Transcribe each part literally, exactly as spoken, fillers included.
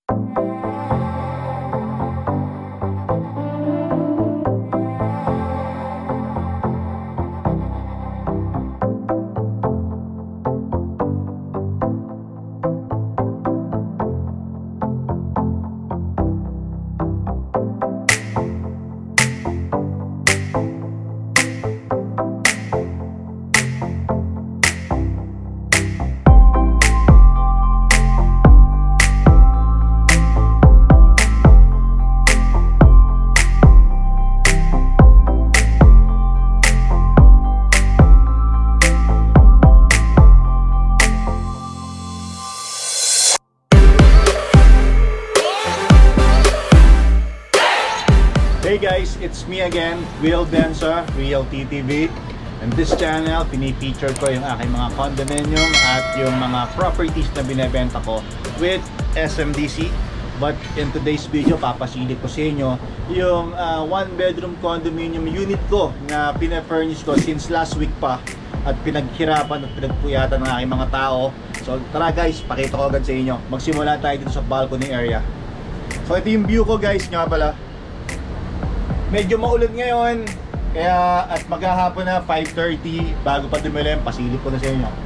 Hey guys, it's me again, Will Benza, Realty T V. And this channel, pinifeature ko yung aking mga condominium at yung mga properties na binebenta ko with S M D C. But in today's video, papasilip ko sa inyo yung uh, one bedroom condominium unit ko na pinafurnish ko since last week pa at pinaghirapan at pinagpuyatan ng aking mga tao. So tara guys, pakita ko agad sa inyo. Magsimula tayo dito sa balcony area. So ito yung view ko guys, nga pala. Medyo maulan ngayon, kaya at maghahapon na five thirty bago pa dumilim, pasilip ko na sa inyo.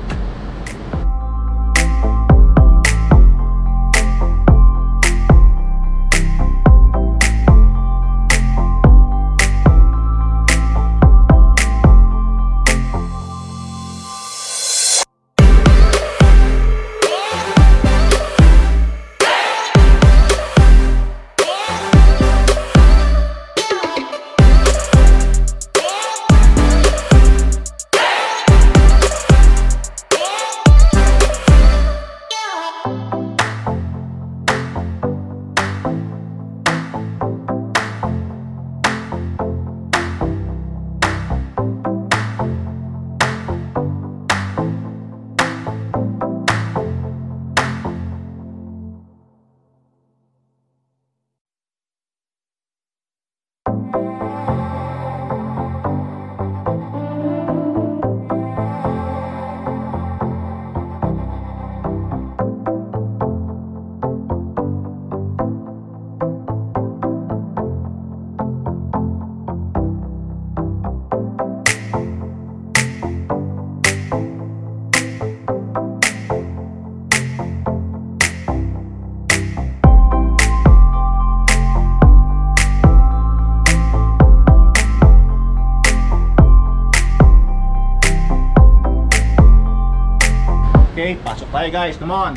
Okay, pasok tayo guys, come on.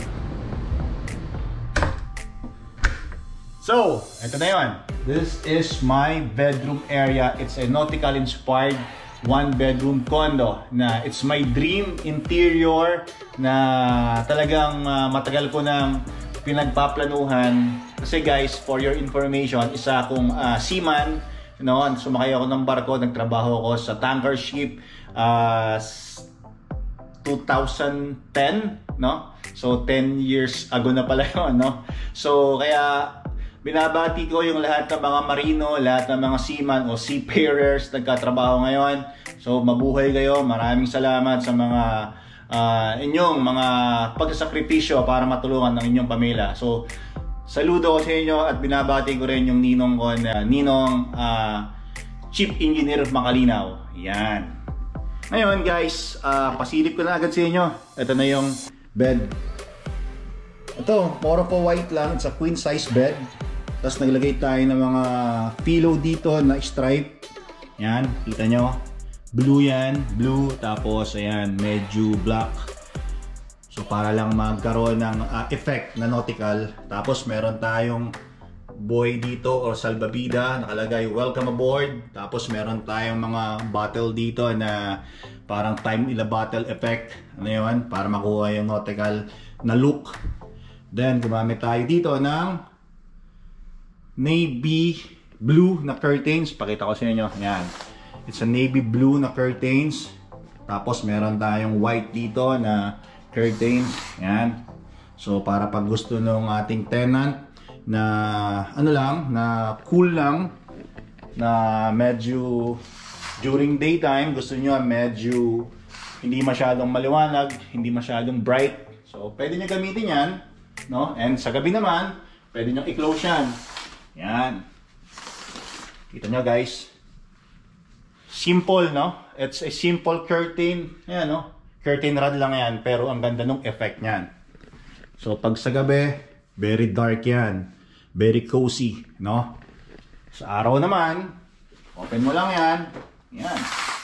So, ito na yun. This is my bedroom area. It's a nautical inspired one bedroom condo na it's my dream interior na talagang uh, matagal ko nang pinagpaplanuhan. Kasi guys, for your information, isa akong uh, seaman, you know, sumakay ako ng barko, nagtrabaho ako sa tanker ship uh, two thousand ten, no? So ten years ago na pala yun, no? So kaya binabati ko yung lahat ng mga marino, lahat ng mga seaman o seafarers nagkatrabaho ngayon. So mabuhay kayo. Maraming salamat sa mga uh, inyong mga pagsasakripisyo para matulungan ng inyong pamilya. So saludo ko sa inyo at binabati ko rin yung ninong ko na ninong uh, Chief Engineer Macalinaw. Yan. Ngayon guys, uh, pasilip ko na agad sa inyo. Ito na yung bed. Ito, puro po white lang. It's a queen size bed. Tapos naglagay tayo ng mga pillow dito na stripe. Yan, kita nyo. Blue yan, blue. Tapos ayan, medyo black. So para lang magkaroon ng uh, effect na nautical. Tapos meron tayong buoy dito or salbabida, nakalagay welcome aboard. Tapos meron tayong mga bottle dito na parang time in a bottle effect, ano yun, para makuha yung nautical na look. Then gumamit tayo dito ng navy blue na curtains. Pakita ko sa inyo, yan, it's a navy blue na curtains. Tapos meron tayong white dito na curtains, yan. So para pag gusto ng ating tenant na ano lang, na cool lang, na medyo during daytime gusto nyo medyo hindi masyadong maliwanag, hindi masyadong bright, so pwede nyo gamitin yan, no? And sa gabi naman, Pwede nyo i-close yan. Yan. Kita nyo guys. Simple, no? It's a simple curtain. Ayan, no? Curtain rod lang yan. Pero ang ganda nung effect niyan. So, pag sa gabi, very dark yan. Very cozy, no? Sa araw naman, open mo lang yan. Yan.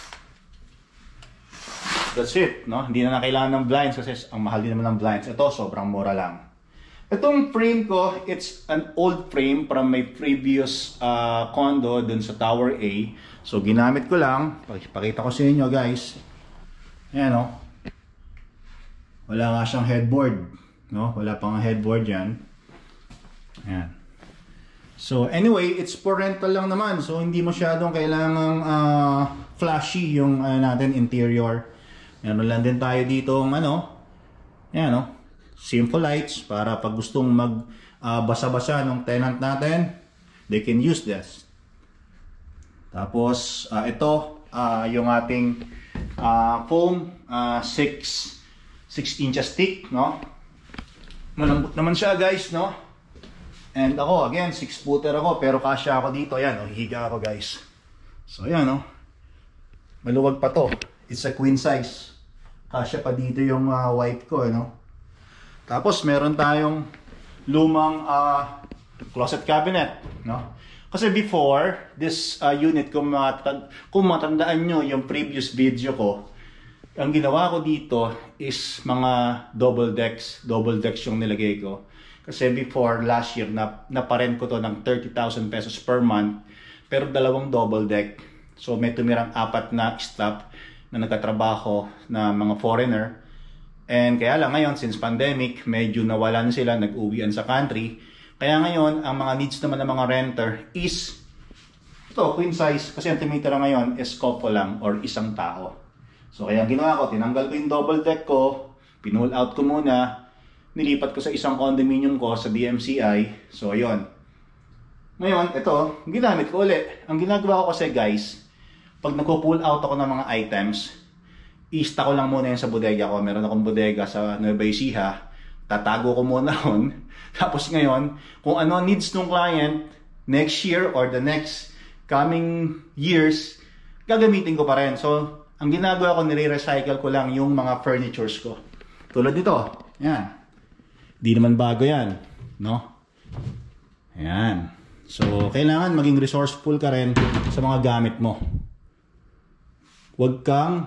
That's it, no? Hindi na na kailangan ng blinds kasi ang mahal din naman ng blinds. Ito, sobrang mura lang. Itong frame ko, it's an old frame from my previous uh, condo dun sa Tower A. So, ginamit ko lang. Pakita ko sa inyo, guys. Ayan, no? Wala nga siyang headboard, no? Wala pang headboard yan. Ayan. So, anyway, it's for rental lang naman. So, hindi masyadong kailangang uh, flashy yung uh, natin interior. Meron lang din tayo dito ng ano, yan no, simple lights para pag gustong mag uh, basa-basa ng tenant natin, they can use this. Tapos uh, ito uh, yung ating uh, foam uh, six inches thick, no? Malambot naman siya guys, no? And ako again six footer ako pero kasya ako dito, yan, oh, hihiga ako guys. So yan no, maluwag pa to. It's a queen size. Kasya pa dito yung uh, white ko, no? Tapos meron tayong lumang uh, closet cabinet, no? Kasi before this uh, unit, kung, matand kung matandaan nyo yung previous video ko, ang ginawa ko dito is mga double decks, double decks yung nilagay ko. Kasi before last year na naparent ko to ng thirty thousand pesos per month, pero dalawang double deck. So may tumirang apat na staff na nagkatrabaho na mga foreigner. And kaya lang ngayon, since pandemic, medyo nawalan sila, nag-uwian sa country. Kaya ngayon, ang mga needs naman ng mga renter is ito, queen size. Kasi ang tumitira ngayon is couple lang or isang tao. So kaya ang ginawa ko, tinanggal ko yung double deck ko, pinull out ko muna, nilipat ko sa isang condominium ko sa D M C I. So ayun. Ngayon, ito, ginamit ko ulit. Ang ginagawa ko kasi guys, pag nagpo-pull out ako ng mga items, i-stock ko lang muna yan sa bodega ko. Meron akong bodega sa Nueva Ecija. Tatago ko muna hon. Tapos ngayon, kung ano needs ng client next year or the next coming years, gagamitin ko pa rin. So, ang ginagawa ko, nire-recycle ko lang yung mga furnitures ko. Tulad nito. Yan. Di naman bago yan. No? Yan. So, kailangan maging resourceful ka rin sa mga gamit mo. Huwag kang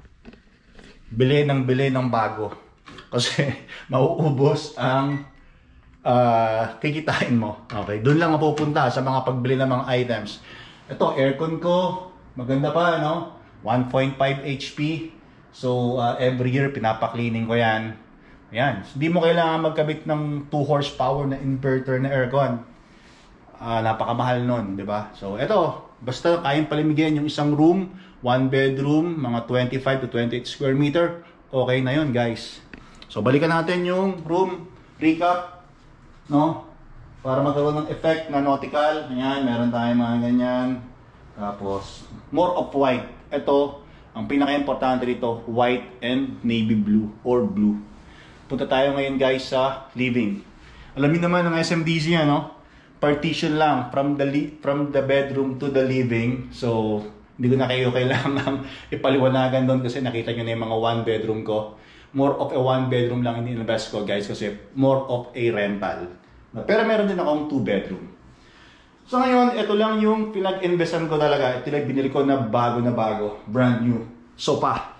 bili ng bili ng bago. Kasi mauubos ang uh, kikitain mo. Okay, doon lang mapupunta sa mga pagbili ng mga items. Ito, aircon ko. Maganda pa, no? one point five H P. So, uh, every year pinapa-cleaning ko yan. Ayan. Hindi mo kailangan magkabit ng two horsepower na inverter na aircon. Uh, napakamahal nun, di ba? So, ito. Basta kayang palimigyan yung isang room, one bedroom, mga twenty-five to twenty-eight square meter. Okay na yun, guys. So, balikan natin yung room recap, no? Para magkaroon ng effect na nautical. Ayan, meron tayong mga ganyan. Tapos, more of white. Ito, ang pinaka-importante dito, white and navy blue or blue. Punta tayo ngayon, guys, sa living. Alamin naman ng S M D C, ano? Partition lang from the from the bedroom to the living. So, hindi ko na kayo kailangan ipaliwanagan doon kasi nakita nyo na yung mga one bedroom ko. More of a one bedroom lang hindi inabas ko, guys, kasi more of a rental. Pero meron din akong two bedroom. So ngayon, ito lang yung pinag-investan ko talaga. Ito lang binili ko na bago na bago. Brand new. Sofa.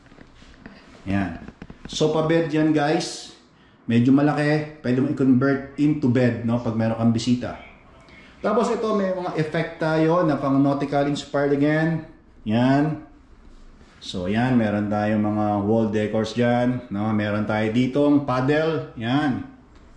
Yan. Sofa bed yan, guys. Medyo malaki. Pwede mo i-convert into bed, no? Pag meron kang bisita. Tapos ito, may mga effect tayo na pang nautical inspired again. Yan. So yan, meron tayong mga wall decors dyan. No? Meron tayo ditong paddle. Yan.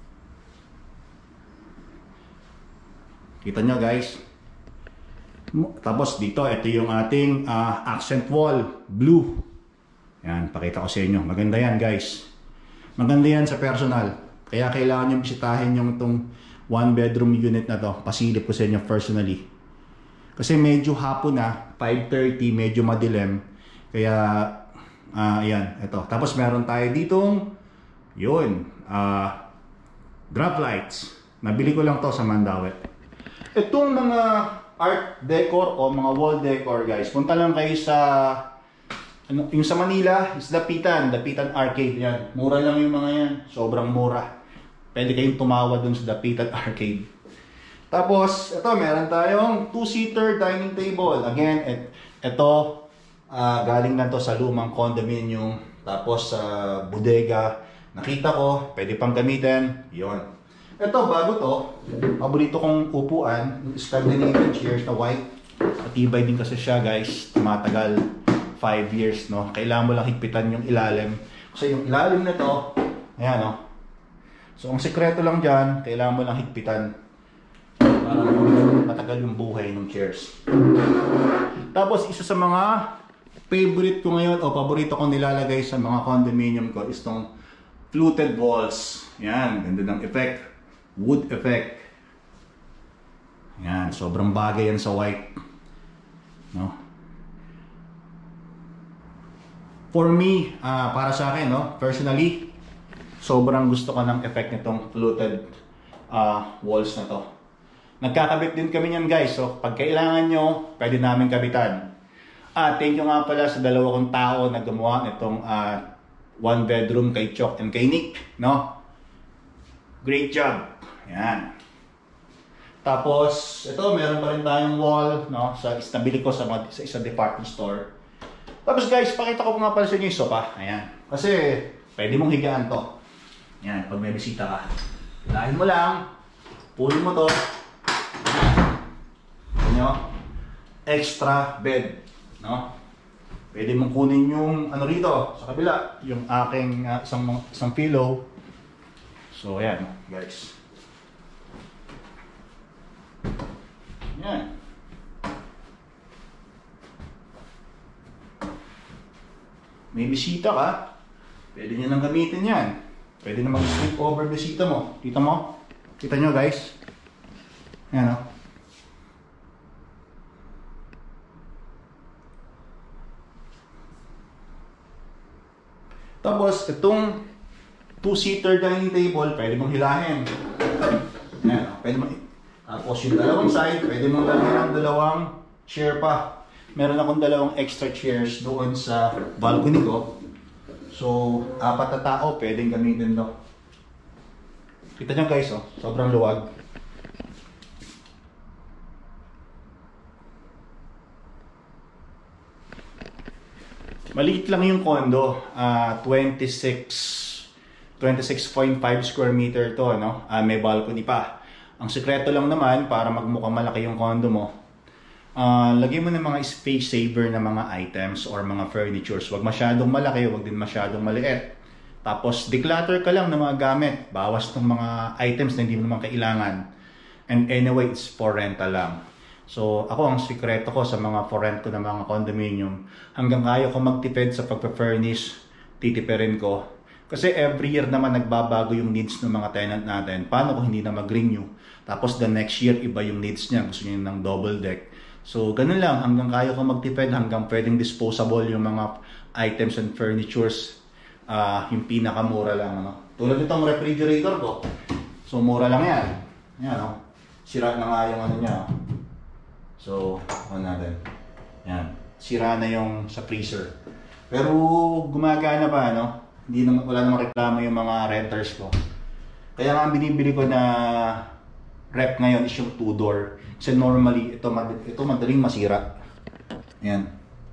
Kita nyo, guys. Tapos dito, ito yung ating uh, accent wall. Blue. Yan, pakita ko sa inyo. Maganda yan, guys. Maganda yan sa personal. Kaya kailangan nyo bisitahin yung itong one bedroom unit na to. Pasilip ko sa inyo personally. Kasi medyo hapon na, five thirty, medyo madilim. Kaya, uh, ayan, ito. Tapos meron tayo ditong, yun, uh, drop lights. Nabili ko lang to sa Mandaue. Itong mga art decor o mga wall decor guys, punta lang kayo sa ano, yung sa Manila is Dapitan, Dapitan Arcade yan. Mura lang yung mga yan, sobrang mura. Pwede kayong tumawa dun sa Dapitan Arcade. Tapos, ito meron tayong two-seater dining table. Again, et, ito uh, galing na to sa lumang condominium. Tapos sa uh, bodega, nakita ko, pwede pang gamitin. Yon. Ito, bago to, paborito kong upuan, yung Scandinavian chairs na white. Matibay din kasi siya guys, tumatagal five years, no? Kailangan mo lang higpitan yung ilalim. Kasi yung ilalim na to, ayan, no? So, ang sekreto lang dyan, kailangan mo lang higpitan para matagal yung buhay ng chairs. Tapos, isa sa mga favorite ko ngayon o paborito kong nilalagay sa mga condominium ko is tong fluted walls. Yan, ganda ng effect. Wood effect. Yan, sobrang bagay yan sa white. No? For me, uh, para sa akin, no, personally, sobrang gusto ko ng effect nitong fluted uh, walls na to. Nagkakabit din kami niyan guys. So, pag kailangan nyo, pwede namin kabitan. Ah, thank you nga pala sa dalawa kong tao na gumawa nitong uh, one bedroom kay Chok and kay Nick, no? Great job. Yan. Tapos, ito, meron pa rin tayong wall, no? Sa nabili ko sa, sa isang department store. Tapos guys, pakita ko nga pala sa inyo yung sofa. Ayan. Kasi, pwede mong higaan to. Ayan, pag may bisita ka. Hilahin mo lang. Pulin mo to. Ayan. Nyo? Extra bed. No? Pwede mong kunin yung ano rito, sa kabila. Yung aking uh, isang, isang pillow. So, ayan, guys. Ayan. May bisita ka, pwede nyo nang gamitin yan. Pwede na mag-sleep over bisita mo. Kita mo? Kita nyo guys? Ayan o. Tapos, itong two-seater dining table, pwede mong hilahin. Ayan o. Pwede mong... Tapos yung dalawang side, pwede mong lagyan ng dalawang chair pa. Meron akong dalawang extra chairs doon sa balcony ko. So, apat na tao pwedeng gamitin to. Kita nyo guys, oh, sobrang luwag. Maliit lang yung condo, uh, twenty-six point five square meter to, no? Uh, may balcony pa. Ang sekreto lang naman, para magmukhang malaki yung condo mo, Uh, lagyan mo ng mga space saver na mga items or mga furnitures. Huwag masyadong malaki, huwag din masyadong maliit. Tapos declutter ka lang ng mga gamit. Bawas ng mga items na hindi mo naman kailangan. And anyway, it's for rental lang. So ako, ang sikreto ko sa mga for rent ko na mga condominium, hanggang kaya ko magtipid sa pagpa-furnish, titipirin ko. Kasi every year naman nagbabago yung needs ng mga tenant natin. Paano kung hindi na mag-renew? Tapos the next year, iba yung needs niya. Gusto niya ng double deck. So, ganun lang. Hanggang kaya ko magtipid, hanggang pwedeng disposable yung mga items and furnitures. Uh, yung pinakamura lang. Ano? Tulad itong refrigerator ko. So, mura lang yan. Yan, no? Sira na nga yung ano niya. So, ano natin. Yan. Sira na yung sa freezer. Pero, gumagana pa, no? Hindi na, wala namang reklamo yung mga renters ko. Kaya nga, binibili ko na rep ngayon is yung two-door. Kasi normally, ito, ito madaling masira. Ayan.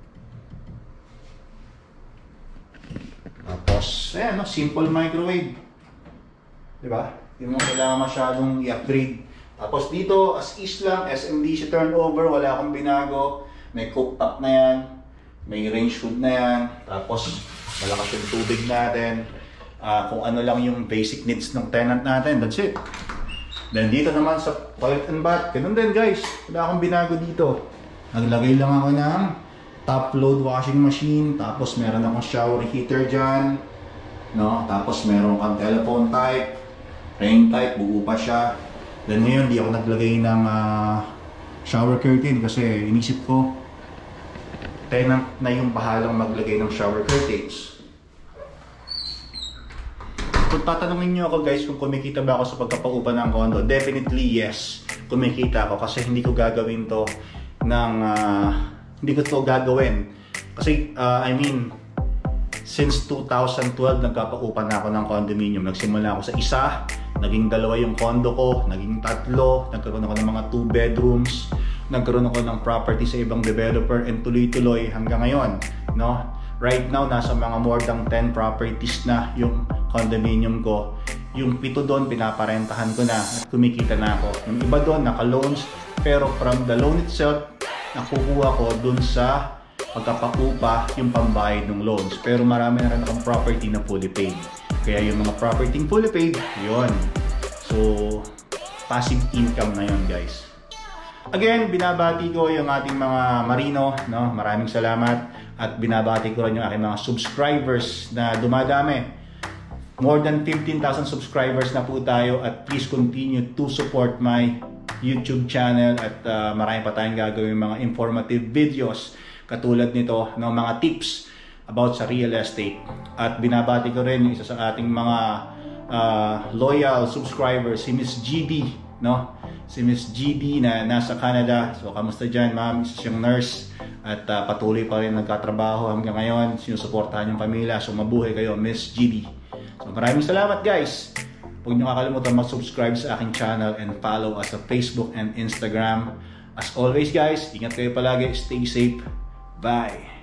Tapos, ayan, no? Simple microwave. Diba? Hindi mo kailangan masyadong i-upgrade. Tapos dito, as is lang, S M D C turnover, wala akong binago. May cooktop na yan. May range hood na yan. Tapos, malakas yung tubig natin. Uh, kung ano lang yung basic needs ng tenant natin, that's it. Then dito naman sa toilet and bath, ganun din guys, wala akong binago dito. Naglagay lang ako ng top load washing machine, tapos meron akong shower heater dyan, no? Tapos meron kang telephone type, rain type, buo pa siya. Then ngayon, di ako naglagay ng uh, shower curtain kasi inisip ko, tenant na yung bahalang maglagay ng shower curtains. kung tatanungin niyo ako guys kung kumikita ba ako sa pagpapaupa ng condo, definitely yes, kumikita ako kasi hindi ko gagawin to ng uh, hindi ko to gagawin kasi uh, I mean since two thousand twelve nagpapaupa na ako ng condominium. Nagsimula ako sa isa, naging dalawa yung condo ko, naging tatlo, nagkaroon ako ng mga two bedrooms, nagkaroon ako ng property sa ibang developer, and tuloy-tuloy hanggang ngayon, no? Right now, nasa mga more than ten properties na yung condominium ko. Yung pito doon, pinaparentahan ko na at kumikita na ako. Yung iba doon, naka-loans, pero from the loan itself, nakukuha ko doon sa pagkapaupa yung pambayad ng loans. Pero marami na rin akong property na fully paid. Kaya yung mga property fully paid, yun. So, passive income na yun, guys. Again, binabati ko yung ating mga marino, no? Maraming salamat. At binabati ko rin yung aking mga subscribers na dumadami. More than fifteen thousand subscribers na po tayo, at please continue to support my YouTube channel, at uh, marami pa tayong gagawin mga informative videos katulad nito, no, mga tips about sa real estate. At binabati ko rin yung isa sa ating mga uh, loyal subscribers, si Miss G D, no? Si Miss G D na nasa Canada. So kamusta dyan, ma'am? Isa siyang nurse at uh, patuloy pa rin nagkatrabaho hanggang ngayon, sinusuportahan yung pamilya. So mabuhay kayo, Miss G D. So maraming salamat guys. Huwag niyo kakalimutan mag-subscribe sa aking channel and follow us sa Facebook and Instagram. As always guys, ingat kayo palagi, stay safe. Bye!